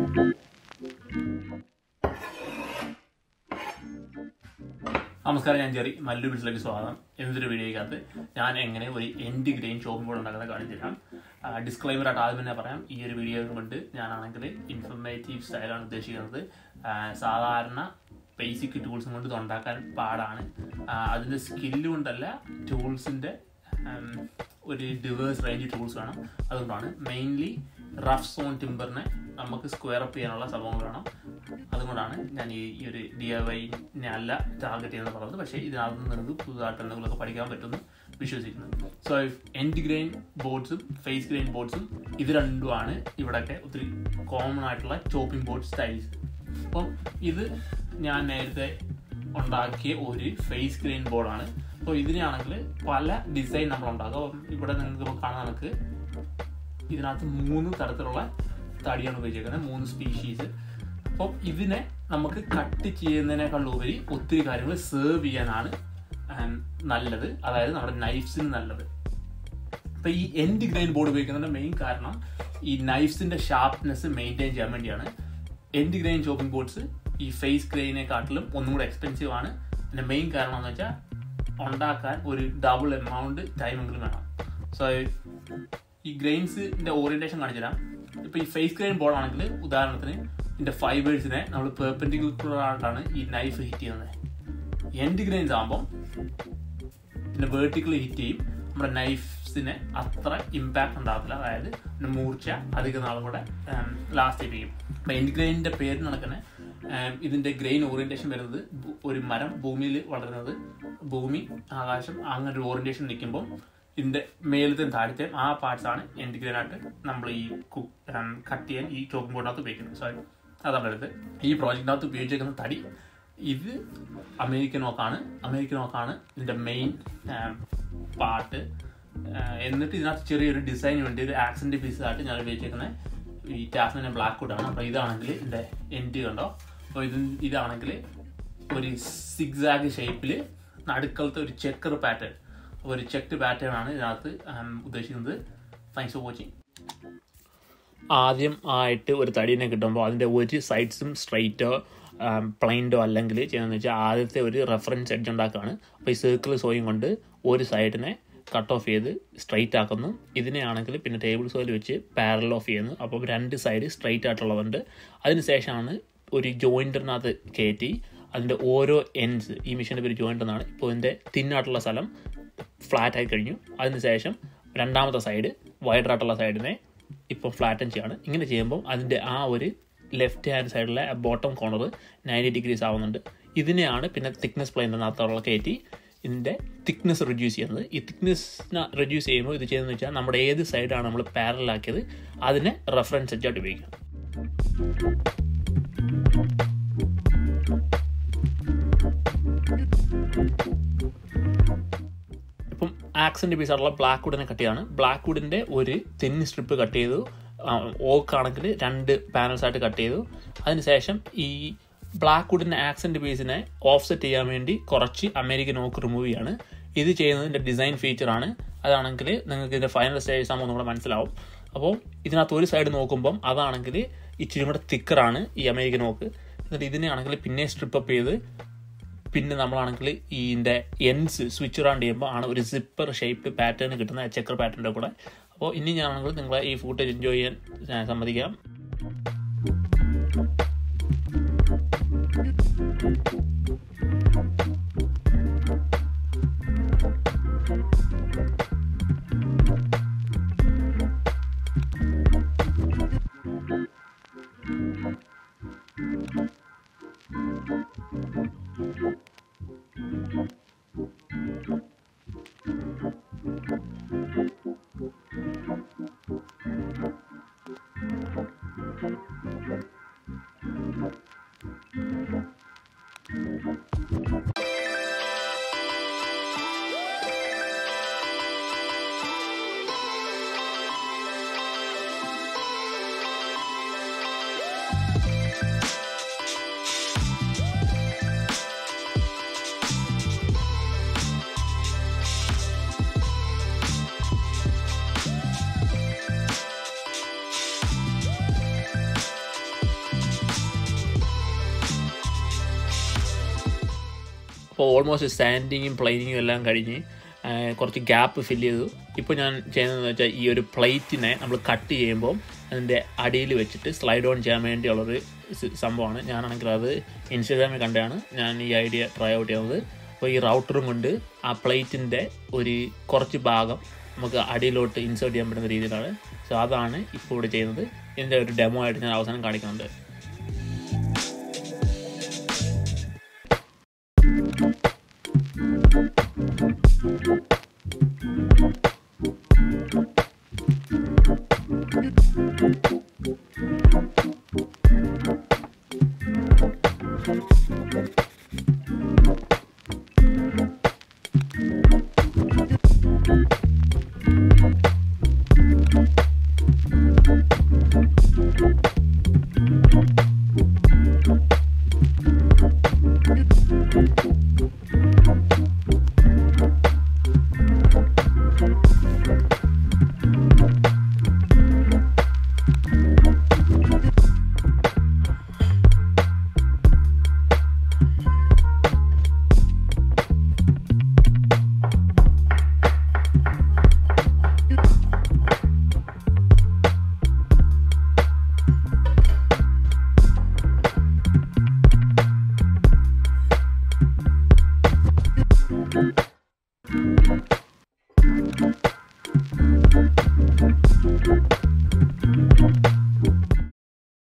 നമസ്കാരം, ഞാൻ ജെറി. മല്ലു ബിസിലേക്ക് സ്വാഗതം. എന്നൊരു വീഡിയോയ്ക്കകത്ത് ഞാൻ എങ്ങനെ ഒരു എൻഡ് ഗ്രെയിൻ ചോപ്പിംഗ് ബോർഡ് ഉണ്ടാക്കുന്നത് കാണിച്ചുതരാം. ഡിസ്ക്ലൈമർ ആയിട്ട് ആദ്യം തന്നെ പറയാം, ഈ ഒരു വീഡിയോ കൊണ്ട് ഞാനാണെങ്കിൽ ഇൻഫർമേറ്റീവ് സ്റ്റൈലാണ് ഉദ്ദേശിക്കുന്നത്. സാധാരണ ബേസിക് ടൂൾസും കൊണ്ട് ഇത് ഉണ്ടാക്കാൻ പാടാണ്. അതിൻ്റെ സ്കില്ല് കൊണ്ടല്ല, ടൂൾസിൻ്റെ ഒരു ഡിവേഴ്സ് റേഞ്ച് ടൂൾസ് വേണം. അതുകൊണ്ടാണ് മെയിൻലി റഫ് സോൺ ടിമ്പറിനെ നമുക്ക് സ്ക്വയർ അപ്പ് ചെയ്യാനുള്ള സംഭവങ്ങൾ വേണം. അതുകൊണ്ടാണ് ഞാൻ ഈ ഒരു DIY-നെ അല്ല ടാർഗറ്റ് ചെയ്യുന്നത് പറഞ്ഞത്. പക്ഷേ ഇതിനകത്ത് നിങ്ങൾക്ക് പുതുതായിട്ട് എന്തെങ്കിലുമൊക്കെ പഠിക്കാൻ പറ്റുമെന്ന് വിശ്വസിക്കുന്നു. സോ എൻഡ് ഗ്രെയിൻ ബോർഡ്സും ഫേസ് ഗ്രെയിൻ ബോർഡ്സും ഇത് രണ്ടുമാണ് ഇവിടെയൊക്കെ ഒത്തിരി കോമൺ ആയിട്ടുള്ള ചോപ്പിംഗ് ബോർഡ് സ്റ്റൈൽസ്. അപ്പം ഇത് ഞാൻ നേരത്തെ ഉണ്ടാക്കിയ ഒരു ഫേസ് ഗ്രെയിൻ ബോർഡാണ്. അപ്പോൾ ഇതിനാണെങ്കിൽ പല ഡിസൈൻ നമ്മൾ ഉണ്ടാക്കുക. ഇവിടെ നിങ്ങൾക്ക് കാണാൻ നമുക്ക് ഇതിനകത്ത് 3 തരത്തിലുള്ള തടിയാണ് ഉപയോഗിച്ചിരിക്കുന്നത്, 3 സ്പീഷീസ്. അപ്പം ഇതിനെ നമുക്ക് കട്ട് ചെയ്യുന്നതിനേക്കാളുപരി ഒത്തിരി കാര്യങ്ങൾ സെർവ് ചെയ്യാനാണ് നല്ലത്, അതായത് നമ്മുടെ നൈഫ്സിന് നല്ലത്. അപ്പം ഈ എൻഡ് ഗ്രെയിൻ ബോർഡ് ഉപയോഗിക്കുന്നതിൻ്റെ മെയിൻ കാരണം ഈ നൈഫ്സിൻ്റെ ഷാർപ്നെസ് മെയിൻറ്റെയിൻ ചെയ്യാൻ വേണ്ടിയാണ്. എൻഡ് ഗ്രെയിൻ ചോപ്പിംഗ് ബോർഡ്സ് ഈ ഫേസ് ഗ്രെയിനെക്കാട്ടിലും ഒന്നും കൂടെ എക്സ്പെൻസീവ് ആണ്. അതിൻ്റെ മെയിൻ കാരണം എന്ന് വെച്ചാൽ ഉണ്ടാക്കാൻ ഒരു ഡബിൾ എമൗണ്ട് ടൈമെങ്കിലും വേണം. സോ ഈ ഗ്രെയിൻസിൻ്റെ ഓറിയൻറ്റേഷൻ കാണിച്ചു തരാം. ഇപ്പോൾ ഈ ഫേസ് ഗ്രെയിൻ ബോർഡ് ആണെങ്കിൽ ഉദാഹരണത്തിന് ഇതിൻ്റെ ഫൈബേഴ്സിനെ നമ്മൾ പെർപെൻഡിക്കുലർ ആയിട്ടാണ് ഈ നൈഫ് ഹിറ്റ് ചെയ്യുന്നത്. എൻഡ് ഗ്രൈൻസ് ആകുമ്പം പിന്നെ വേർട്ടിക്കലി ഹിറ്റ് ചെയ്യും. നമ്മുടെ നൈഫ്സിന് അത്ര ഇമ്പാക്ട് ഉണ്ടാകത്തില്ല, അതായത് മൂർച്ച അധികം നാളും കൂടെ ലാസ്റ്റ് ചെയ്യും. അപ്പം എൻഡ് ഗ്രൈനിൻ്റെ പേരിന് കണക്കിന് ഇതിൻ്റെ ഗ്രെയിൻ ഓറിയൻറ്റേഷൻ വരുന്നത് ഒരു മരം ഭൂമിയിൽ വളരുന്നത്, ഭൂമി ആകാശം അങ്ങനെ ഒരു ഓറിയൻറ്റേഷൻ നിൽക്കുമ്പോൾ ഇതിൻ്റെ മേലത്തെയും താഴത്തെയും ആ പാർട്സാണ് എൻഡ് ഗ്രെയിനായിട്ട് നമ്മൾ ഈ കട്ട് ചെയ്യാൻ ഈ ചോപ്പിംഗ് ബോർഡിനകത്ത് ഉപയോഗിക്കുന്നത്. സോറി, അതാണ് അടുത്ത് ഈ പ്രോജക്റ്റിനകത്ത് ഉപയോഗിച്ചിരിക്കുന്ന തടി. ഇത് അമേരിക്കൻ ഓക്കാണ് ഇതിൻ്റെ മെയിൻ പാർട്ട്. എന്നിട്ട് ഇതിനകത്ത് ചെറിയൊരു ഡിസൈന് വേണ്ടി ഒരു ആക്സെൻ്റ് പീസായിട്ട് ഞാൻ ഉപയോഗിച്ചിരിക്കുന്നത് ഈ ടാസ്മിൻ്റെ ബ്ലാക്ക് വുഡാണ്. അപ്പോൾ ഇതാണെങ്കിൽ ഇതിൻ്റെ എൻഡ് കണ്ടോ. അപ്പോൾ ഇതാണെങ്കിൽ ഒരു സിഗ്സാഗ് ഷേപ്പിൽ നടുക്കളത്തെ ഒരു ചെക്കർ പാറ്റേൺ, ഒരു ചെക്ക്ഡ് പാറ്റേൺ ആണ് ഇതിനകത്ത് ഉദ്ദേശിക്കുന്നത്. Thanks for watching. ആദ്യം ആയിട്ട് ഒരു തടീനെ കിട്ടുമ്പോൾ അതിൻ്റെ ഒരു സൈഡ്സും സ്ട്രൈറ്റോ പ്ലെയിൻറ്റോ അല്ലെങ്കിൽ ചെയ്യുന്നതെന്ന് വെച്ചാൽ ആദ്യത്തെ ഒരു റെഫറൻസ് എഡ്ജ് ഉണ്ടാക്കുകയാണ്. അപ്പോൾ ഈ സർക്കിൾ സോയും കൊണ്ട് ഒരു സൈഡിനെ കട്ട് ഓഫ് ചെയ്ത് സ്ട്രൈറ്റ് ആക്കുന്നു. ഇതിനെയാണെങ്കിൽ പിന്നെ ടേബിൾ സോയിൽ വെച്ച് പാരൽ ഓഫ് ചെയ്യുന്നു. അപ്പോൾ 2 സൈഡ് സ്ട്രൈറ്റ് ആയിട്ടുള്ളതുണ്ട്. അതിന് ശേഷമാണ് ഒരു ജോയിൻറ്ററിനകത്ത് കയറ്റി അതിൻ്റെ ഓരോ എൻഡ്സ്, ഈ മെഷീൻ്റെ പേര് ജോയിൻ്റ് എന്നാണ്. ഇപ്പോൾ ഇതിൻ്റെ തിന്നായിട്ടുള്ള സ്ഥലം ഫ്ലാറ്റ് ആയി കഴിഞ്ഞു. അതിനുശേഷം രണ്ടാമത്തെ സൈഡ് വൈഡറായിട്ടുള്ള സൈഡിനെ ഇപ്പോൾ ഫ്ലാറ്റൻ ചെയ്യാണ്. ഇങ്ങനെ ചെയ്യുമ്പോൾ അതിൻ്റെ ആ ഒരു ലെഫ്റ്റ് ഹാൻഡ് സൈഡിലെ ബോട്ടം കോർണർ 90 ഡിഗ്രീസ് ആവുന്നുണ്ട്. ഇതിനെയാണ് പിന്നെ തിക്നെസ് പ്ലെയിനകത്തുള്ള കയറ്റി ഇതിൻ്റെ തിക്നെസ് റെഡ്യൂസ് ചെയ്യുന്നത്. ഈ തിക്നെസ്സിനെ റെഡ്യൂസ് ചെയ്യുമ്പോൾ ഇത് ചെയ്യുന്നതെന്ന് വെച്ചാൽ നമ്മുടെ ഏത് സൈഡാണ് നമ്മൾ പാരലാക്കിയത് അതിനെ റെഫറൻസ് എഡ്ജായിട്ട് ഉപയോഗിക്കാം. ഇപ്പം ആക്സെൻ്റ് പീസായിട്ടുള്ള ബ്ലാക്ക് വുഡിനെ കട്ട് ചെയ്യാണ്. ബ്ലാക്ക് വുഡിൻ്റെ ഒരു തിൻ സ്ട്രിപ്പ് കട്ട് ചെയ്തു. ഓക്കാണെങ്കിൽ 2 പാനൽസായിട്ട് കട്ട് ചെയ്തു. അതിനുശേഷം ഈ ബ്ലാക്ക് വുഡിൻ്റെ ആക്സെൻ്റ് പീസിനെ ഓഫ്സെറ്റ് ചെയ്യാൻ വേണ്ടി കുറച്ച് അമേരിക്കൻ ഓക്ക് റിമൂവ് ചെയ്യാണ്. ഇത് ചെയ്യുന്നതിൻ്റെ ഡിസൈൻ ഫീച്ചറാണ്. അതാണെങ്കിൽ നിങ്ങൾക്ക് ഇതിൻ്റെ ഫൈനൽ സ്റ്റേജ് ആകുമ്പോൾ നിങ്ങളെ മനസ്സിലാവും. അപ്പോൾ ഇതിനകത്ത് ഒരു സൈഡ് നോക്കുമ്പം അതാണെങ്കിൽ ഇച്ചിരി കൂടെ തിക്കറാണ് ഈ അമേരിക്കൻ ഓക്ക്. എന്നിട്ട് ഇതിനെയാണെങ്കിൽ പിന്നെ സ്ട്രിപ്പ് അപ്പ് ചെയ്ത് പിന്നെ നമ്മളാണെങ്കിൽ ഇതിൻ്റെ എൻഡ്സ് സ്വിച്ച് റൗണ്ട് ചെയ്യുമ്പോൾ ആണ് ഒരു സിപ്പർ ഷേപ്പ് പാറ്റേൺ കിട്ടുന്ന ചെക്കർ പാറ്റേണിൻ്റെ കൂടെ. അപ്പോൾ ഇനി ഞാനാണെങ്കിൽ നിങ്ങളെ ഈ ഫൂട്ടേജ് എൻജോയ് ചെയ്യാൻ സമ്മതിക്കാം. അപ്പോൾ ഓൾമോസ്റ്റ് സാൻഡിങ്ങും പ്ലെയിനിങ്ങും എല്ലാം കഴിഞ്ഞ് കുറച്ച് ഗ്യാപ്പ് ഫില്ല് ചെയ്തു. ഇപ്പോൾ ഞാൻ ചെയ്യുന്നതെന്ന് വെച്ചാൽ ഈ ഒരു പ്ലേറ്റിനെ നമ്മൾ കട്ട് ചെയ്യുമ്പോൾ അതിൻ്റെ അടിയിൽ വെച്ചിട്ട് സ്ലൈഡ് ഓൺ ചെയ്യാൻ വേണ്ടിയുള്ളൊരു സംഭവമാണ്. ഞാനാണെങ്കിൽ അത് ഇൻസ്റ്റാഗ്രാമിൽ കണ്ടാണ് ഞാൻ ഈ ഐഡിയ ട്രൈ ഔട്ട് ചെയ്യുന്നത്. അപ്പോൾ ഈ റൗട്ടറും കൊണ്ട് ആ പ്ലേറ്റിൻ്റെ ഒരു കുറച്ച് ഭാഗം നമുക്ക് അടിയിലോട്ട് ഇൻസേർട്ട് ചെയ്യാൻ പറ്റുന്ന രീതിയിലാണ്. സോ അതാണ് ഇപ്പോൾ ഇവിടെ ചെയ്യുന്നത്. ഇതിൻ്റെ ഒരു ഡെമോ ആയിട്ട് ഞാൻ അവസാനം കാണിക്കുന്നുണ്ട്.